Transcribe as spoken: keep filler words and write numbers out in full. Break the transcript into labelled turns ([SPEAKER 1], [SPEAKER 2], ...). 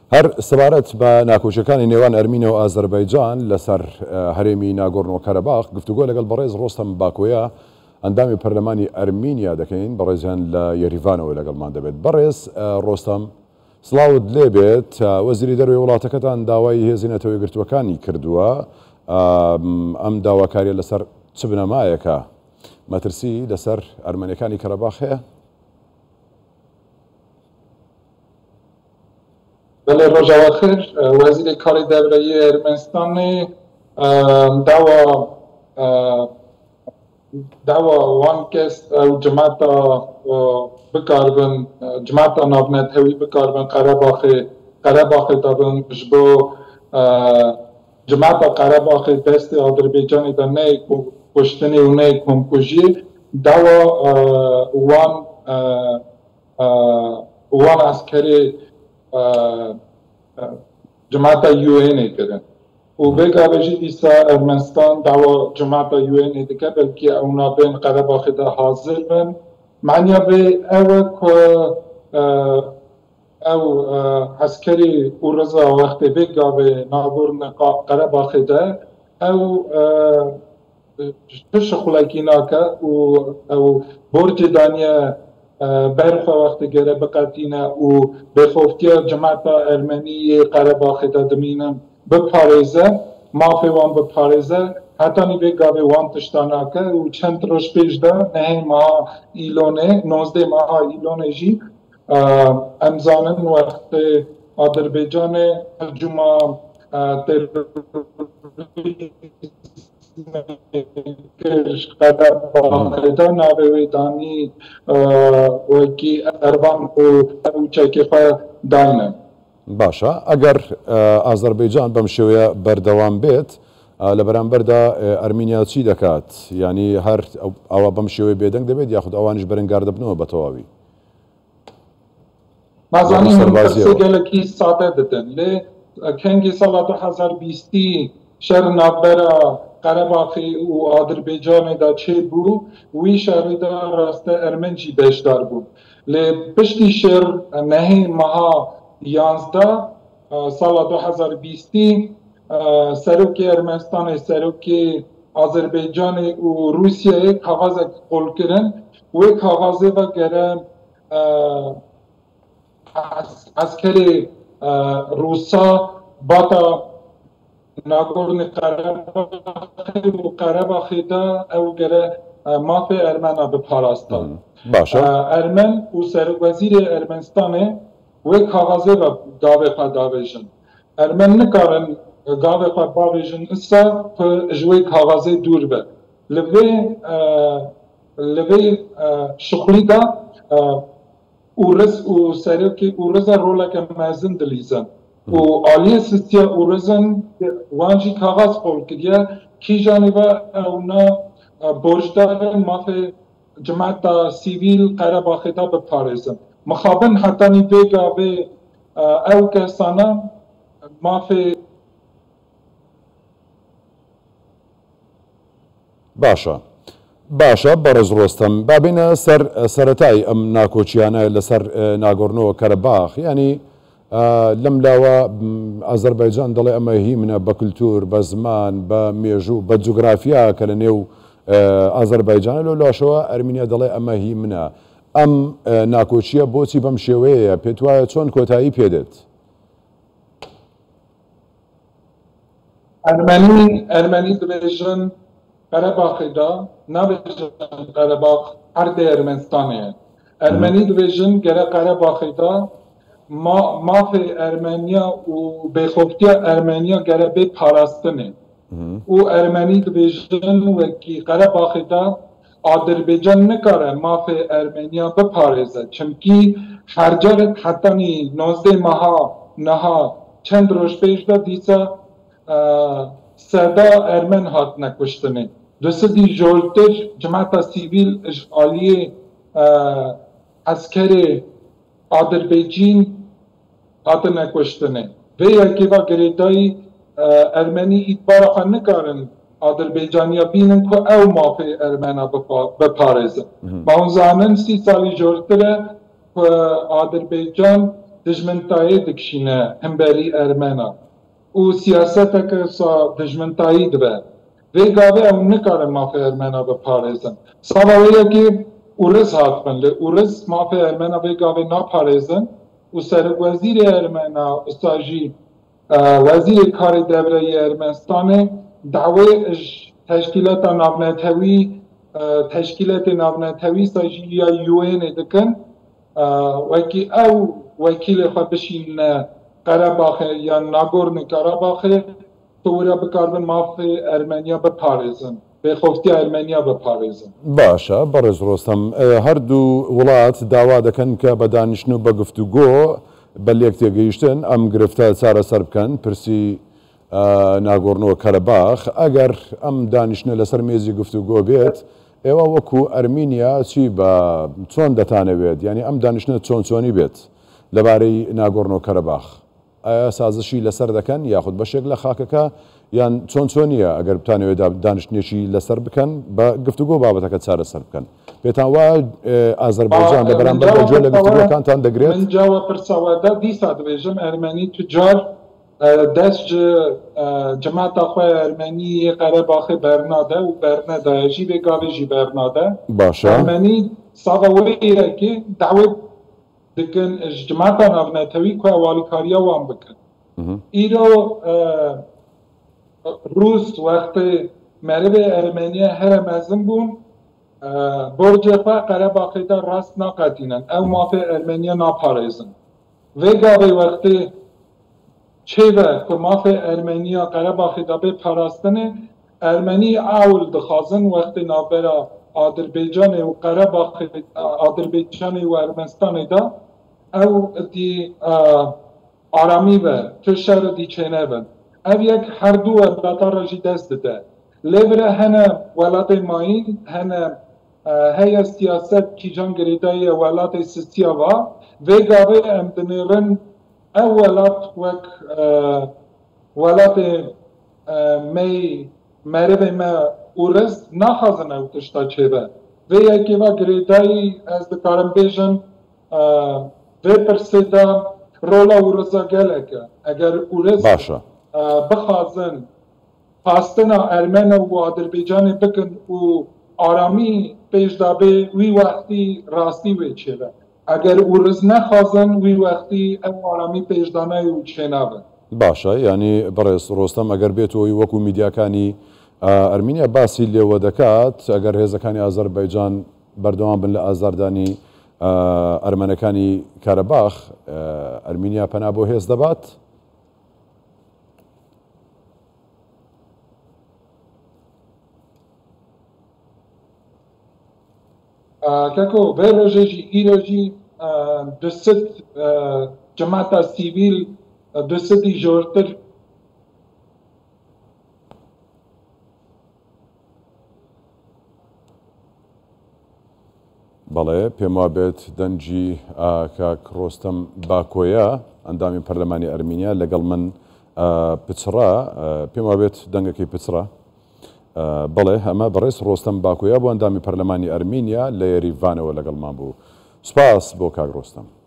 [SPEAKER 1] هەر سەبارەت بە ناکۆچیەکانی نێوان ئەرمینیا و ئازەربایجان لەسەر هەرێمی ناگۆرنۆ کەرەباخ گفتوگۆ لەگەڵ بەڕێز ڕۆستەم باکۆیە ئەندامی پەرلەمانی ئەرمینیا دەکەین بەڕێزیان لە یەریڤانەوە لەگەڵمان دەبێت. بەڕێز ڕۆستەم سڵاوت لێبێت، وەزیری دەروێ وڵاتەکەتان داوای هێزی نەتەوە یەکگرتووەکانی کردووە، ئەم داواکاریە لەسەر چ بنەمایەکە مەترسی لەسەر ئەرمەنیەکانی کەرەباخ هەیە؟
[SPEAKER 2] بله روزاوا خیر. وزیر کاری دەوروی ئەرمەنستانی داوا داوا وان کەس ئەو جماعتا بکاربن جماعتا ناونەتەوی بکاربن قەرەباخی قەرەباخی دابن ji bo جماعتا قەرەباخی destê Azerbaycanê de neyê kuştinê û neyê komkujiyê dawa wan wan askerê جماعتا یو اینê kirin û bêgavê jî dîsa Ermenistan dawa cemaata یو اینê dike belkî ew nabên Qerebaxê de hazir bin. Meniya vê ew e ku ew hezkerî û reza wextê bêgavê nagorna Qerebaxê de ew pişt xulekî nake û ew borcê daniye berxwe wextê gere biqetîne û bêxoftiya cemaata Ermeniyê Qerebaxê de dimînin biparêze, mafê wan biparêze, hetanî bêgavê wan tişta nake û çend roj pêş de nehê meha îlonê nozdeh meha îlonê jî em zanin wextê Azerbaycanê hicûma Qerebaxê de navê wê danî wekî Ervan û ew çekê xwe dayne.
[SPEAKER 1] باشە ئەگەر ئازەربایجان بەم شێوەیە بەردەوام بێت لە بەرامبەردا ئەرمینیا چی دەکات؟ ینی هەر ئەوە بەم شێوەیە بێدەنگ دەبێت یاخود ئەوانش بەرەنگار دەبنەوە بە تەواوی؟
[SPEAKER 2] مازانی من gelekî sade didin lê kengê sala du hezar bîstî şer navbera Qerebaxê û Azerbaycanê de çêbû wî şerê de raste Ermen jî beşdar bû. Lê piştî şer nehê meha yanzda sala du hezar bîstî serokê Ermenistanê serokê Azerbaycanê û Rûsyayê kaxazek qol kirin. Wê kaxazê ve gere askerê Rûsa bata Nagorno Qerebaxê û Qerebaxê de ew gere mafê Ermena biparastan. Ermen û Serokwezîrê Ermenistanê wê kaxazê ve gavê xwe davêjin. Ermen nikarin gavê xwe bavêjin îsa ku ji wê kaxazê dûr be. Li vê li vê şixulî de ûriz û serokê ûriza roleke mezin dilîzin. û aliyê sistiya ûrizin wan jî kaxaz qol kiriye kîjanî ve ew ne borcdarên mafê cemaata sîvîl Qerebaxê de biparêzin. Mixabin hetanî bêgavê ew kesane mafê
[SPEAKER 1] باشە باشە بەڕێز ڕۆستەم بابینە سەر سەرەتای ئەم ناکۆچیانە لەسەر ناگۆرنەوە کەرەباخ ینی لەم لاوە ئازەربایجان دەڵێ ئەمە هی منە بە کولتور بە زمان بە مێژوو بە جوگرافیا کە لە نێو ئازەربایجانە لەو لاشەوە ئەرمینیا دەڵێ ئەمە هی منە. ئەم ناکۆچیە بۆچی بەم شێوەیە پێت وایە چۆن کۆتایی پێدێت؟
[SPEAKER 2] ئەرمەنی ئەرمەنی دەبێژن Qerebaxê de nabêjin Qerebax erdê Ermenistanê ye. Ermenî dibêjin gere Qerebaxê de mafê Ermeniya û bêxoftiya Ermeniya gere bê parastinê. û Ermenî dibêjin wekî Qerebaxê de Azerbaycan nikare mafê Ermeniya biparêze. Çimkî her carek hetanî nozdeh meha niha çend roj pêş de dîsa seda Ermen hatine kuştinê. Di sidî joltir cemaata sîvîl ji aliyê eskerê Azerbaycîn hatine kuştinê. Vê yekê ve girêdayî Ermenî îtibara xwe nikarin Azerbaycaniya bînin ku ew mafê Ermena biparêzin. Ma hûn zanin sî salî joltir e ku Azerbaycan دژمنتایی دکشینه همبری ارمنا و سیاسته که سا دژمنتایی دبه وی گاوه او نکاره مافی ارمنا بپارزن ساوایه که اورز هاتفن لی اورز مافی ارمنا وی گاوه نپارزن و سرک وزیر ارمنا استاجی وزیر کار دوره ارمنستان دعوی تشکیلات نابنتوی تشکیلات نابنتوی ساجی یا یوین دکن وکی او وکیل خود بشین قرباخ یا ناگورن قرباخ تورا بکاربن مافی ارمنیا بپارزن به خفتی ارمنیا بپارزن
[SPEAKER 1] باشە بەڕێز ڕۆستەم هەردوو وڵات داوا دەکەن کە بە دانیشتن و بە گفتوگۆ بە لێک تێگەیشتن ئەم گرفتە چارەسەر بکەن پرسی ناگۆڕنەوە کەرەباخ ئەگەر ئەم دانیشتنە لەسەر مێزی گفتوگۆ بێت ئێوە وەکو ئەرمینیا چی بە چۆن دەتانەوێت یعنی ئەم دانیشتنە چۆن چۆنی بێت لەبارەی ناگۆڕنەوە کەرەباخ ئایا سازشی لەسەر دەکەن یاخود بەشێک لە خاکەکە یان چۆن چۆنیە ئەگەر بتانەوێت دانیشتێکی لەسەر بکەن بە گفتوگۆ بابەتەکە چارەسەر بکەن پێتان وایە ئازەربایجان لە بەرامبەر بە گوێ لە گفتوگۆکانتان دەگرێت
[SPEAKER 2] من جاوە پرسەوەدا دیسا دەبێژم ئەرمەنی توجار دەست جەماتا خۆی ئەرمەنی قەرەباخی بەرنادە و بەرنەدایەژی بێ گاوێژی بەرنادە
[SPEAKER 1] باشە
[SPEAKER 2] ئەرمەنی ساغەوەیەکی داوێت دکن جماعتا نابنتوی که والیکاریا وان بکن ایرو روس وقتی مرب ارمنیا هر مزن بون برج خواه قرباقی دا راست ناقدینن او مافی ارمنیا ناپارزن وگاوی وقتی چه و که مافی ارمنیا قرباقی دا به پاراستنه ارمنی اول دخوازن وقتی نابرا آذربایجان و قرباقی آذربایجان و ارمنستان دا او دی آرامی و تو شهر دی چینه بند او یک هر دو ولات راجی دست ده لیبره هنه ولات ماین هنه هیا سیاست کی جان گریدای ولات سیستیا و وگاوه امدنیرن او ولات وک ولات می مرد ما اورز نخوازن او تشتا چه به و یکی و گریدای از دکارم بیشن و پرسیدا رولا اورزا گلکه اگر اورز بخوازن خواستنا ارمن و آذربایجان بکن و آرامی پیش دابه وی وقتی راستی وی چه اگر اورز نخوازن وی وقتی ام آرامی پیش دانه و چه نبه
[SPEAKER 1] باشە ینی بەڕێز ڕۆستەم ئەگەر بێتەوەی وەکو میدیاکانی ئەرمینیا باسی لێوە دەکات ئەگەر هێزەکانی ئازەربایجان بەردەوام بن لە ئازاردانی ئەرمەنەکانی کارەباخ ئەرمینیا پەنا بۆ هێز دەبات
[SPEAKER 2] کەکۆ بێ ڕۆژێژی ئیرۆژی دوست جەماتا سیڤیل دوستی جۆرتر
[SPEAKER 1] بەڵێ پێم وا بێت دەنجی کاک ڕۆستەم باکۆیە ئەندامی پەرلەمانی ئەرمینیا لەگەڵ من پچڕا پێم وا بێت دەنگەکەی پچڕا بەڵێ ئەمە بەڕێز ڕۆستەم باکۆیە بۆ ئەندامی پەرلەمانی ئەرمینیا لە یێریڤانەوە لەگەڵمان بوو سوپاس بۆ کاک ڕۆستەم